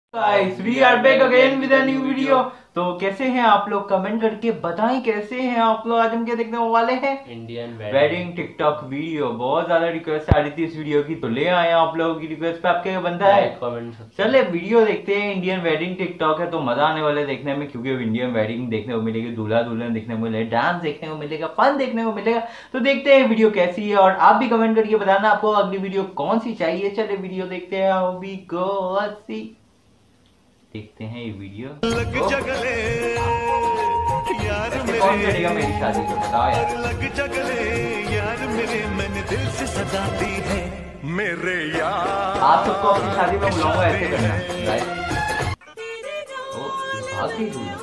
Guys we are back again with a new video. तो कैसे हैं आप लोग, कमेंट करके बताएं कैसे हैं आप लोग। आज हम क्या देखने वाले हैं, इंडियन वेडिंग टिकटॉक वीडियो। बहुत ज्यादा रिक्वेस्ट आ रही थी इस वीडियो की, तो ले आए आप लोगों की रिक्वेस्ट पे। आपके बनता है कमेंट। चले वीडियो देखते हैं। इंडियन वेडिंग टिकटॉक है तो मजा आने वाला है देखने में, क्योंकि अब इंडियन वेडिंग देखने को मिलेगी, दूल्हा दुल्हन देखने को मिलेगा, डांस देखने को मिलेगा, फन देखने को मिलेगा। तो देखते हैं वीडियो कैसी है, और आप भी कमेंट करके बताना आपको अगली वीडियो कौन सी चाहिए। चले वीडियो देखते हैं। How we go, let's see। देखते हैं ये वीडियो। लग जगले यार ऐसे कौन करेगा मेरी शादी को, बताओ यार। लग जगले यार मेरे, मैंने दिल से सजा दी है मेरे यार। आप सबको अपनी शादी में बुलाऊंगा, ऐसे करना राइट। ओ बाकी दूल्हा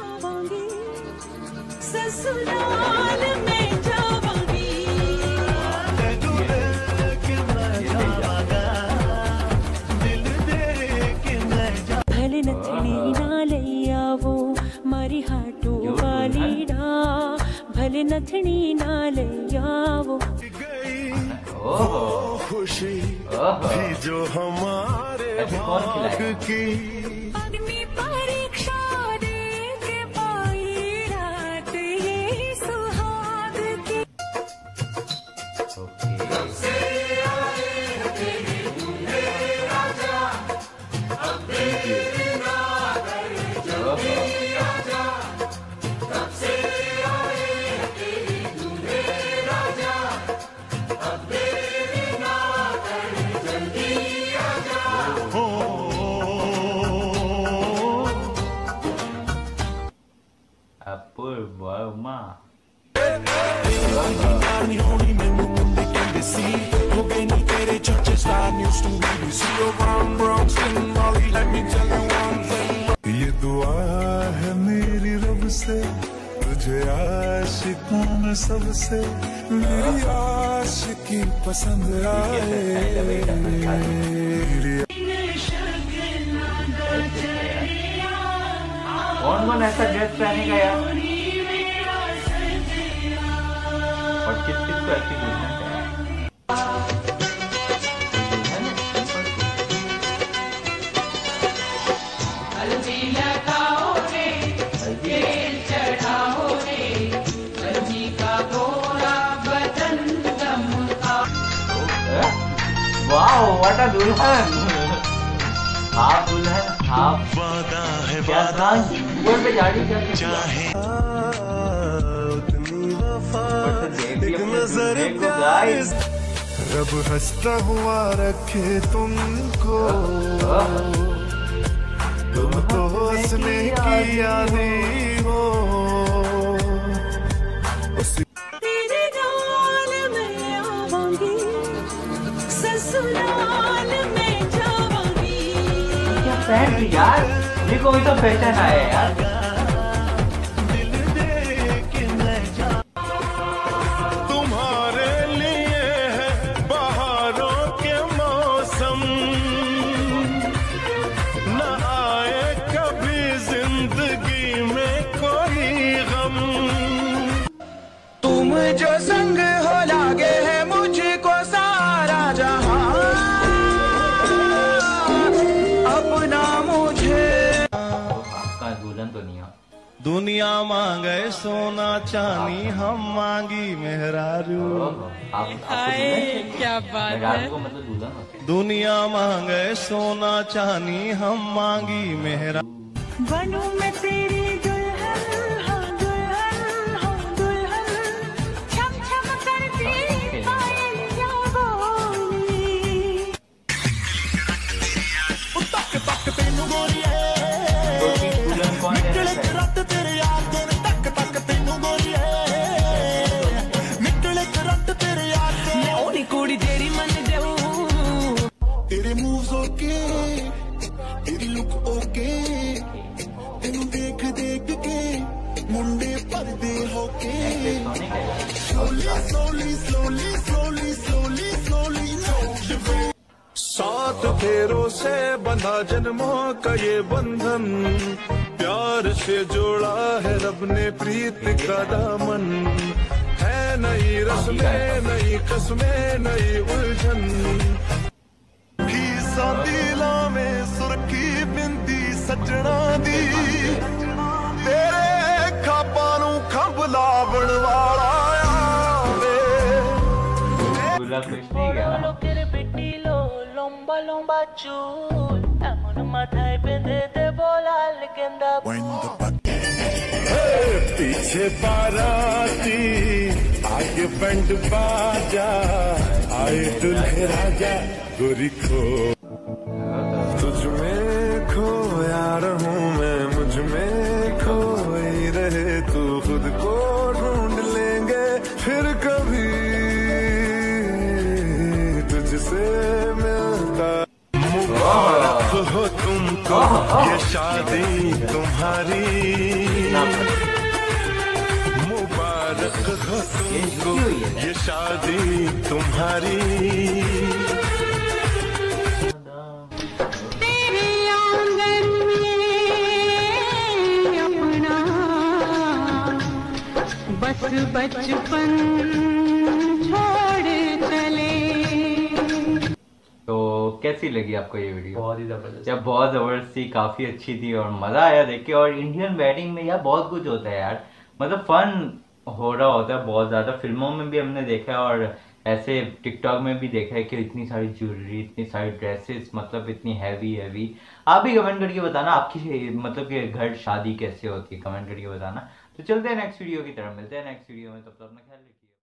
मारी हाटू वाली डा भले नथनी ना ले आवो। खुशी थी जो हमारे भाग की, अग्नि परीक्षा दे के पाई रात ये सुहाग की। अपूर्वा ये दुआ है मेरी रब से, तुझे आशिकों में सबसे मेरी आशिकी पसंद आए। कौन कौन ऐसा ड्रेस पहनेगा यार, और किस किस को ऐसी दुल्हन है। वाओ व्हाट अ दुल्हन, हाफ दुल्हन हाफ वादा है क्या था ऊपर पे झाड़ी क्या चाहे उतनी वफा, एक नजर गाइस। रब हंसता हुआ रखे तुमको, तुम तो हंसने की यादें हो। तेरे गाल में आवांगी, ससुराल में जावांगी। क्या पहन थी यार, ये कोई तो फैशन आया यार। तुम्हारे लिए है बहारों के मौसम, न आए कभी जिंदगी में कोई गम। तुम जो संग हो लागे है मुझको सारा जहां, अपना मुझे। आपका दुल्हन तो नहीं है। दुनिया मांगे सोना चांदी, हम मांगी मेहरारू। क्या बात है। को मतलब दुल्हन होते हैं। दुनिया मांगे सोना चांदी, हम मांगी मेहरारू। बनूं मैं तेरी दुल्हन, हाँ दुल्हन, हाँ दुल्हन, छम छम करती पायलियां बोली। तक तक तेनू गोरिए, तो फिर दुल्हन कौन है? रत तेरे याद ने तक तक तेनू गोरिए, निकले रत तेरे याद ने ओनी कुड़ी जेड़ी मन देऊ। तेरे मूव्स ओके, तेरी लुक ओके, तेनू देख देख के मुंडे पर्दे होके। सोने का यार। Slowly, slowly, slowly, slowly, slowly, slowly, सात फेरों से बंधा जन्मों का ये बंधन, प्यार से जोड़ा है रब ने प्रीत का दामन। है नई रस्में, नई कस्में, नई उलझन। दिलों में सुर्खी बिंदी रचना दी तेरे खाबां नूं खंभ लावण वाला आवे दूल्हा खुश नहीं गया লোকের বেটিলো লম্বা লম্বা চুল এমন মাথায় বেঁধে দেব লাল গেন্দা पीछे बाराती आगे बैंड बाजा आए दुल्हे राजा गोरी खो तुझ में खोया रहूं मैं मुझ में खोई रहे तू खुद को ढूंढ लेंगे फिर कभी तुझसे मिलता मुबारक हो तुमको ये शादी तुम्हारी मुबारक हो तुमको ये शादी तुम्हारी तेरे आंगन में अपना बस बचपन छोड़ चले। तो कैसी लगी आपको ये वीडियो? बहुत ही जबरदस्त। यार बहुत जबरदस्त थी, काफी अच्छी थी और मजा आया देख के। और इंडियन वेडिंग में यार बहुत कुछ होता है यार, मतलब फन हो रहा होता है बहुत ज्यादा। फिल्मों में भी हमने देखा है और ऐसे टिकटॉक में भी देखा है कि इतनी सारी ज्वेलरी, इतनी सारी ड्रेसेस, मतलब इतनी हैवी हैवी। आप भी कमेंट करके बताना आपकी मतलब कि घर शादी कैसे होती है, कमेंट करके बताना। तो चलते हैं नेक्स्ट वीडियो की तरफ, मिलते हैं नेक्स्ट वीडियो में, तब तक अपना ख्याल रखिए।